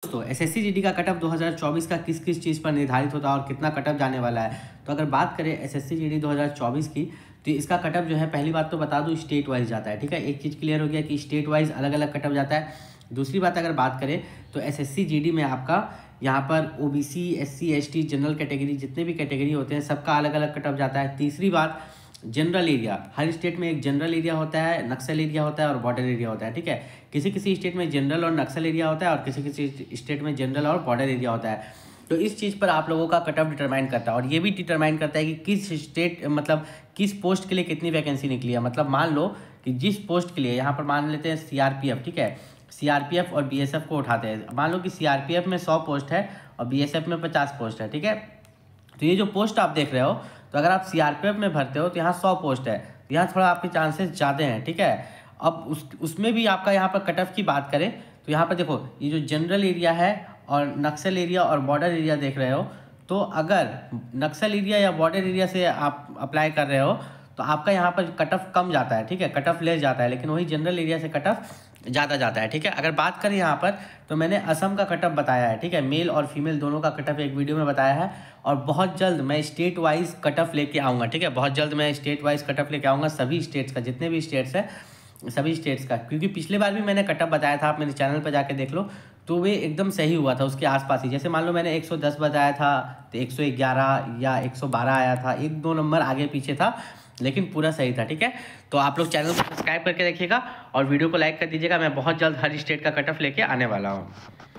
दोस्तों SSC GD का cut off 2024 का किस किस चीज़ पर निर्धारित होता है और कितना कट ऑफ जाने वाला है। तो अगर बात करें एसएससी जीडी 2024 की, तो इसका कट ऑफ जो है, पहली बात तो बता दूं, स्टेट वाइज जाता है। ठीक है, एक चीज़ क्लियर हो गया कि स्टेट वाइज अलग अलग कट ऑफ जाता है। दूसरी बात अगर बात करें तो एसएससी जीडी में आपका यहाँ पर OBC, SC, ST, general category, जितने भी कैटेगरी होते हैं सबका अलग अलग कट ऑफ जाता है। तीसरी बात, जनरल एरिया, हर स्टेट में एक जनरल एरिया होता है, नक्सल एरिया होता है और बॉर्डर एरिया होता है। ठीक है, किसी किसी स्टेट में जनरल और नक्सल एरिया होता है और किसी किसी स्टेट में जनरल और बॉर्डर एरिया होता है। तो इस चीज़ पर आप लोगों का कट ऑफ डिटरमाइन करता है और ये भी डिटरमाइन करता है कि किस स्टेट, मतलब किस पोस्ट के लिए कितनी वैकेंसी निकली है। मतलब मान लो कि जिस पोस्ट के लिए, यहाँ पर मान लेते हैं सीआरपीएफ, ठीक है, सीआरपीएफ और बीएसएफ को उठाते हैं। मान लो कि सीआरपीएफ में 100 पोस्ट है और बीएसएफ में 50 पोस्ट है। ठीक है, तो ये जो पोस्ट आप देख रहे हो, तो अगर आप सीआरपीएफ में भरते हो तो यहाँ 100 पोस्ट है, तो यहाँ थोड़ा आपके चांसेस ज़्यादा हैं। ठीक है, अब उसमें भी आपका यहाँ पर कट ऑफ की बात करें तो यहाँ पर देखो, ये जो जनरल एरिया है और नक्सल एरिया और बॉर्डर एरिया देख रहे हो, तो अगर नक्सल एरिया या बॉर्डर एरिया से आप अप्लाई कर रहे हो तो आपका यहाँ पर कट ऑफ कम जाता है। ठीक है, कट ऑफ लेस जाता है, लेकिन वही जनरल एरिया से कट ऑफ ज़्यादा जाता है। ठीक है, अगर बात करें यहाँ पर तो मैंने असम का कट ऑफ बताया है। ठीक है, मेल और फीमेल दोनों का कट ऑफ एक वीडियो में बताया है और बहुत जल्द मैं स्टेट वाइज कट ऑफ लेके आऊँगा। ठीक है, बहुत जल्द मैं स्टेट वाइज कट ऑफ लेके आऊँगा, सभी स्टेट्स का, जितने भी स्टेट्स हैं सभी स्टेट्स का, क्योंकि पिछले बार भी मैंने कट ऑफ बताया था, आप मेरे चैनल पर जाके देख लो, तो वे एकदम सही हुआ था उसके आसपास ही। जैसे मान लो मैंने 110 बताया था तो 111 या 112 आया था, 1-2 नंबर आगे पीछे था, लेकिन पूरा सही था। ठीक है, तो आप लोग चैनल को सब्सक्राइब करके रखिएगा और वीडियो को लाइक कर दीजिएगा। मैं बहुत जल्द हर स्टेट का कट ऑफ लेके आने वाला हूँ।